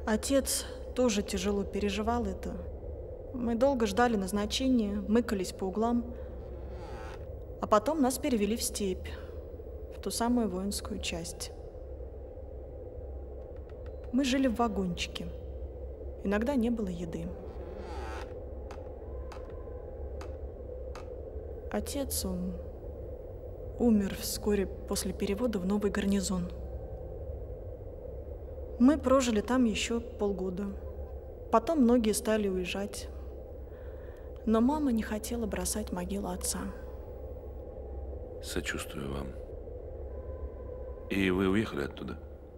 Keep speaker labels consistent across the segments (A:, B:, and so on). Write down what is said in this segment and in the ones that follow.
A: Отец тоже тяжело переживал это. Мы долго ждали назначения, мыкались по углам. А потом нас перевели в степь, в ту самую воинскую часть. Мы жили в вагончике. Иногда не было еды. Отец, он умер вскоре после перевода в новый гарнизон. Мы прожили там еще полгода. Потом многие стали уезжать. Но мама не хотела бросать могилу отца.
B: Сочувствую вам. И вы уехали оттуда?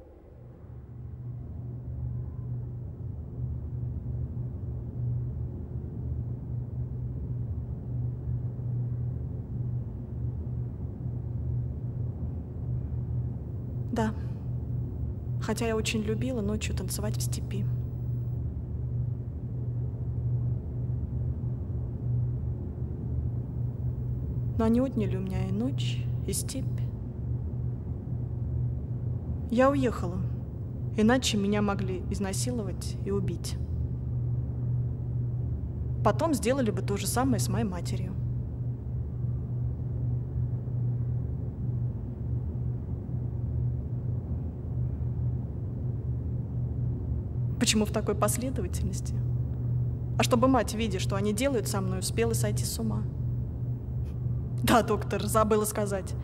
A: Да. Хотя я очень любила ночью танцевать в степи. Но они отняли у меня и ночь, и степь. Я уехала, иначе меня могли изнасиловать и убить. Потом сделали бы то же самое с моей матерью. Почему в такой последовательности? А чтобы мать, видя, что они делают со мной, успела сойти с ума. Да, доктор, забыла сказать.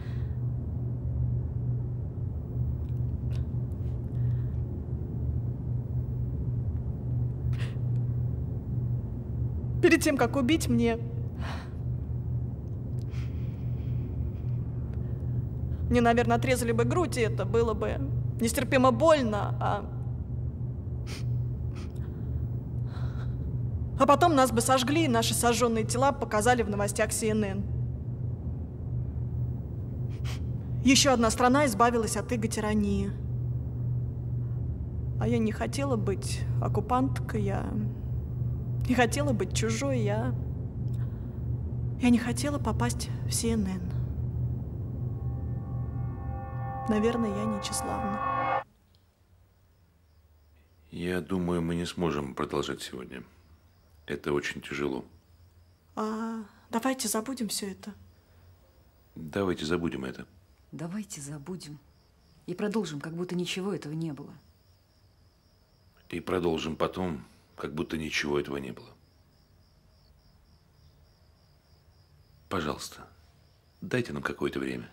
A: Перед тем, как убить мне наверное, отрезали бы грудь, и это было бы нестерпимо больно, а потом нас бы сожгли, и наши сожженные тела показали в новостях CNN. Еще одна страна избавилась от иго тирании. А я не хотела быть оккупанткой, я не хотела быть чужой, я не хотела попасть в CNN. Наверное, я не тщеславна.
B: Я думаю, мы не сможем продолжать сегодня. Это очень тяжело.
A: Давайте забудем все это.
B: Давайте забудем это.
C: Давайте забудем и продолжим, как будто ничего этого не было.
B: И продолжим потом, как будто ничего этого не было. Пожалуйста, дайте нам какое-то время.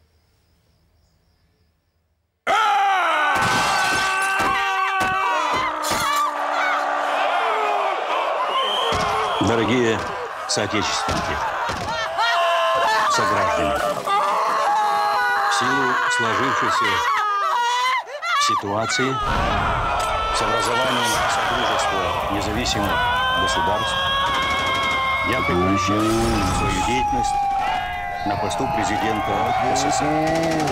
D: Дорогие соотечественники, сограждане, в силу сложившейся ситуации с образованием Содружества независимых государств я прекращаю свою деятельность на посту президента СССР.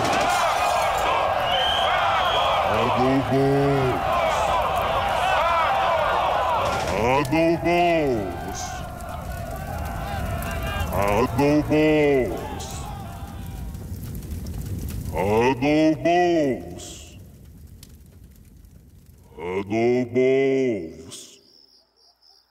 E: Adobos.